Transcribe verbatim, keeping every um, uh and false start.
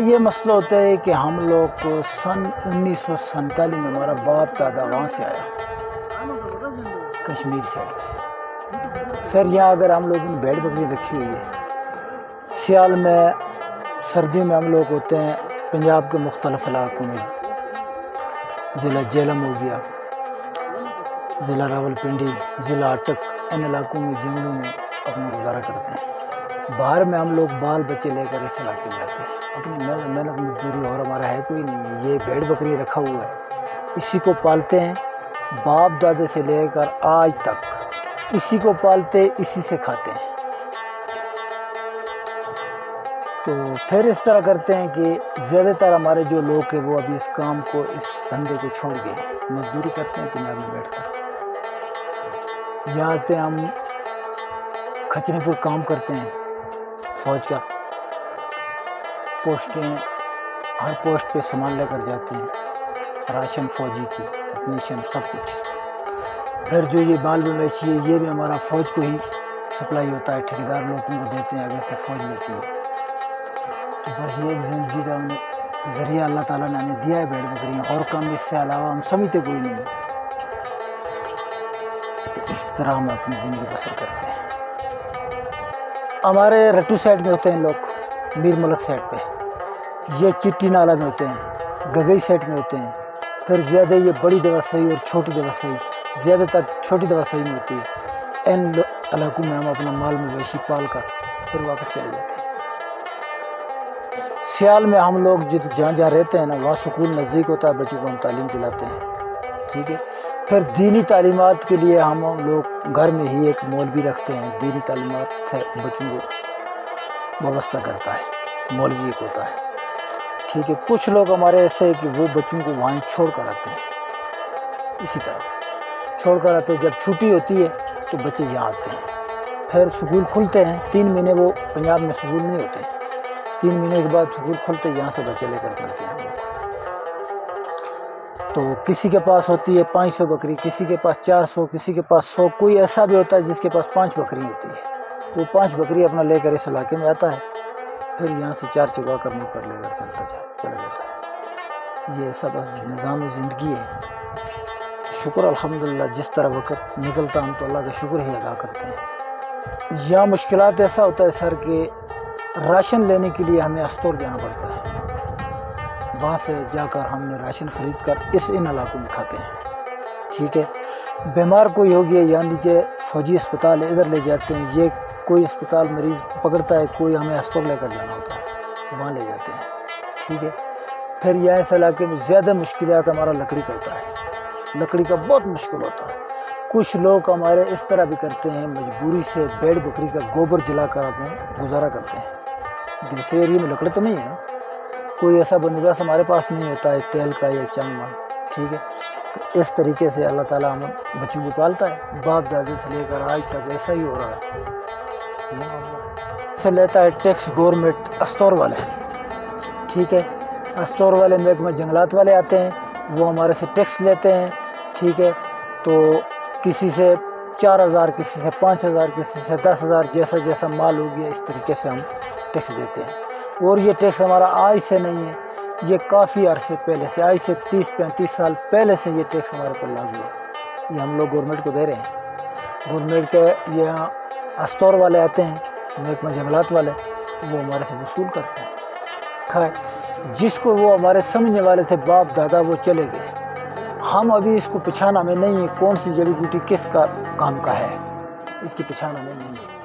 یہ مسئلہ ہوتا ہے کہ ہم لوگ کو سن انیس سو سینتالیس میں ہمارا باپ دادا وہاں سے آیا، کشمیر سے۔ پھر یہاں اگر ہم لوگوں نے بھیڑ بکری رکھی ہوئی ہے، سیال میں سردیوں میں ہم لوگ ہوتے ہیں پنجاب کے مختلف علاقوں میں، ضلع جہلم ہو گیا، ضلع راول پنڈی، ضلع اٹک، ان علاقوں میں جنگلوں میں اپنا گزارا کرتے ہیں۔ باہر میں ہم لوگ بال بچے لے کر اس علاقے میں آتے ہیں، اپنی محنت مزدوری اور ہمارا ہے کوئی نہیں ہے، یہ بھیڑ بکری رکھا ہوا ہے، اسی کو پالتے ہیں باپ دادے سے لے کر آج تک، اسی کو پالتے اسی سے کھاتے ہیں۔ تو پھر اس طرح کرتے ہیں کہ زیادہ تر ہمارے جو لوگ ہیں وہ ابھی اس کام کو، اس دھندے کو چھوڑ گئے ہیں، مزدوری کرتے ہیں پنجاب میں بیٹھ کر۔ یہاں آتے ہیں ہم کھچنے پر کام کرتے ہیں، فوج کا پوسٹیں، ہر پوسٹ پہ سامان لے کر جاتے ہیں، راشن فوجی کی، اپنیشن، سب کچھ۔ پھر جو یہ مال مویشی ہے یہ بھی ہمارا فوج کو ہی سپلائی ہوتا ہے، ٹھیکیدار لوگوں کو دیتے ہیں، آگے سے فوج لیتی ہے۔ تو بس یہ ایک زندگی کا ذریعہ اللہ تعالیٰ نے ہمیں دیا ہے بھیڑ بکریاں، اور کام اس سے علاوہ ہم سمجھتے کوئی نہیں ہے۔ تو اس طرح ہم اپنی زندگی بسر کرتے ہیں۔ ہمارے رٹو سائڈ میں ہوتے ہیں لوگ، میر ملک سائڈ پہ، یہ چٹی نالہ میں ہوتے ہیں، گگئی سائڈ میں ہوتے ہیں۔ پھر زیادہ یہ بڑی دواسائی اور چھوٹی دواسائی، زیادہ تر چھوٹی دواسائی میں ہوتی ہے۔ ان علاقوں میں ہم اپنا مال مویشی پال کر پھر واپس چلے جاتے ہیں۔ سیال میں ہم لوگ جہاں جہاں رہتے ہیں نا، وہاں سکول نزدیک ہوتا ہے، بچوں کو ہم تعلیم دلاتے ہیں، ٹھیک ہے۔ پھر دینی تعلیمات کے لیے ہم لوگ گھر میں ہی ایک مولوی رکھتے ہیں، دینی تعلیمات سے بچوں کو وابستہ کرتا ہے، مولوی ایک ہوتا ہے، ٹھیک ہے۔ کچھ لوگ ہمارے ایسے ہیں کہ وہ بچوں کو وہاں چھوڑ کر آتے ہیں، اسی طرح چھوڑ کر آتے ہیں۔ جب چھٹی ہوتی ہے تو بچے یہاں آتے ہیں، پھر سکول کھلتے ہیں، تین مہینے وہ پنجاب میں سکول نہیں ہوتے ہیں، تین مہینے کے بعد سکول کھلتے، یہاں سے بچے لے کر چلتے ہیں ہم لوگ۔ تو کسی کے پاس ہوتی ہے پانچ سو بکری، کسی کے پاس چار سو، کسی کے پاس سو، کوئی ایسا بھی ہوتا ہے جس کے پاس پانچ بکری ہوتی ہے، وہ پانچ بکری اپنا لے کر اس علاقے میں آتا ہے، پھر یہاں سے چار چگا کر مل کر لے کر چلتا جائے چلا جاتا ہے۔ یہ ایسا بس نظام زندگی ہے۔ شکر الحمدللہ، جس طرح وقت نکلتا ہم تو اللہ کا شکر ہی ادا کرتے ہیں۔ یہاں مشکلات ایسا ہوتا ہے سر کہ راشن لینے کے لیے ہمیں استور جانا پڑتا ہے، وہاں سے جا کر ہم نے راشن خرید کر اس ان علاقوں میں کھاتے ہیں، ٹھیک ہے۔ بیمار کوئی ہو گیا، یہاں نیچے فوجی اسپتال ہے، ادھر لے جاتے ہیں، یہ کوئی اسپتال مریض پکڑتا ہے، کوئی ہمیں استور لے کر جانا ہوتا ہے، وہاں لے جاتے ہیں، ٹھیک ہے۔ پھر یہاں اس علاقے میں زیادہ مشکلات ہمارا لکڑی کا ہوتا ہے، لکڑی کا بہت مشکل ہوتا ہے۔ کچھ لوگ ہمارے اس طرح بھی کرتے ہیں، مجبوری سے بھیڑ بکری کا گوبر جلا کر اپنا گزارا کرتے ہیں۔ دوسرے ایریے میں لکڑی تو نہیں ہے نا، کوئی ایسا بندوبست ہمارے پاس نہیں ہوتا ہے تیل کا یا چنگ من، ٹھیک ہے۔ تو اس طریقے سے اللہ تعالیٰ ہم بچوں کو پالتا ہے، باپ دادے سے لے کر آج تک ایسا ہی ہو رہا ہے، یہ معاملہ ہے۔ سے لیتا ہے ٹیکس گورنمنٹ استور والے، ٹھیک ہے۔ استور والے محکمہ جنگلات والے آتے ہیں، وہ ہمارے سے ٹیکس لیتے ہیں، ٹھیک ہے۔ تو کسی سے چار ہزار، کسی سے پانچ ہزار، کسی سے دس ہزار، جیسا جیسا مال ہو گیا اس طریقے سے ہم ٹیکس دیتے ہیں۔ اور یہ ٹیکس ہمارا آج سے نہیں ہے، یہ کافی عرصے پہلے سے، آج سے تیس پینتیس سال پہلے سے یہ ٹیکس ہمارے پر لاگو ہے، یہ ہم لوگ گورنمنٹ کو دے رہے ہیں۔ گورنمنٹ کے یہاں استور والے آتے ہیں، محکمہ جنگلات والے، وہ ہمارے سے وصول کرتے ہیں، کھائے جس کو وہ ہمارے سمجھنے والے تھے باپ دادا وہ چلے گئے، ہم ابھی اس کو پہچان ہمیں نہیں ہے، کون سی جڑی بوٹی کس کا کام کا ہے، اس کی پہچان ہمیں نہیں ہے۔